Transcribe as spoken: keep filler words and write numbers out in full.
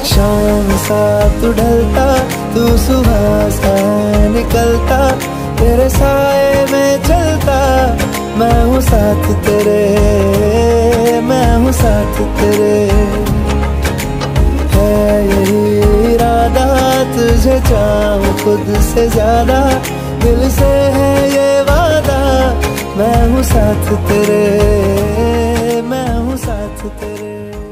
शाम सा तू ढलता, तू सुबह सा निकलता, तेरे साए में चलता, मैं हूँ साथ तेरे, मैं हूँ साथ तेरे। है यही इरादा, तुझे चाहूं खुद से ज्यादा, दिल से है ये वादा, मैं हूँ साथ तेरे, मैं हूँ साथ तेरे।